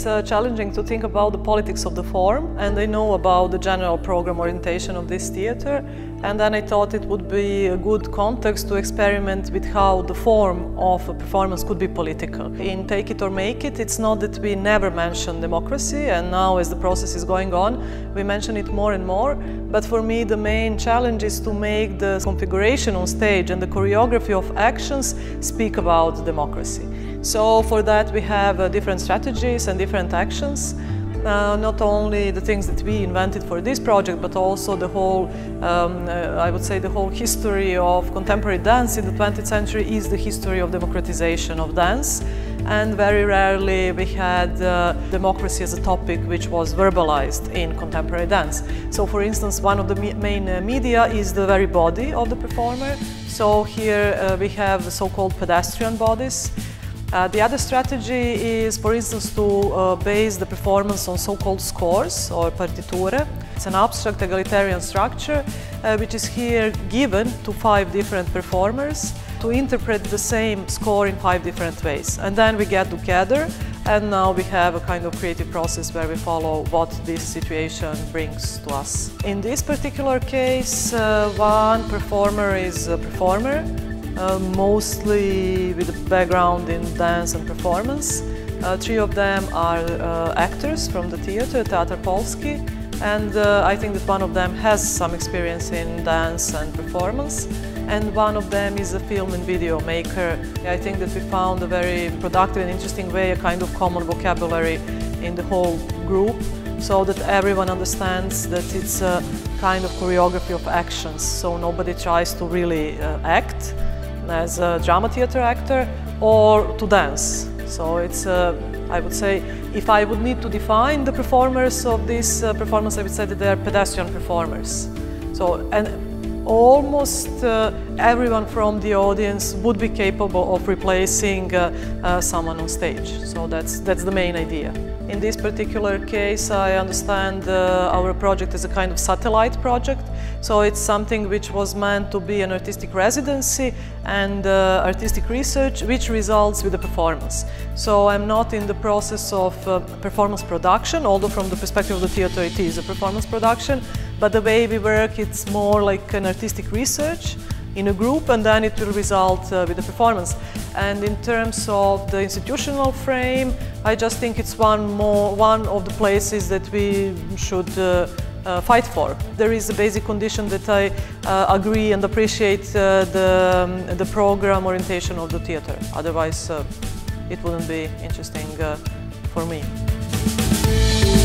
challenging to think about the politics of the form, and I know about the general program orientation of this theater, and then I thought it would be a good context to experiment with how the form of a performance could be political. In Take It or Make It, it's not that we never mention democracy, and now as the process is going on, we mention it more and more, but for me the main challenge is to make the configuration on stage and the choreography of actions speak about democracy. So for that we have different strategies and different actions. Not only the things that we invented for this project, but also the whole, I would say the whole history of contemporary dance in the 20th century is the history of democratization of dance. And very rarely we had democracy as a topic which was verbalized in contemporary dance. So for instance, one of the main media is the very body of the performer. So here we have the so-called pedestrian bodies. The other strategy is, for instance, to base the performance on so-called scores or partiture. It's an abstract egalitarian structure which is here given to 5 different performers to interpret the same score in 5 different ways. And then we get together, and now we have a kind of creative process where we follow what this situation brings to us. In this particular case, one performer is a performer, mostly with a background in dance and performance. 3 of them are actors from the theater, Teatr Polski, and I think that one of them has some experience in dance and performance, and one of them is a film and video maker. I think that we found a very productive and interesting way, a kind of common vocabulary in the whole group, so that everyone understands that it's a kind of choreography of actions, so nobody tries to really act as a drama theater actor or to dance. So it's, I would say, if I would need to define the performers of this performance, I would say that they are pedestrian performers. So, and almost everyone from the audience would be capable of replacing someone on stage. So that's the main idea. In this particular case, I understand our project is a kind of satellite project. So it's something which was meant to be an artistic residency and artistic research, which results with a performance. So I'm not in the process of performance production, although from the perspective of the theater it is a performance production. But the way we work, it's more like an artistic research in a group, and then it will result with a performance. And in terms of the institutional frame, I just think it's one of the places that we should fight for. There is a basic condition that I agree and appreciate the program orientation of the theater. Otherwise, it wouldn't be interesting for me.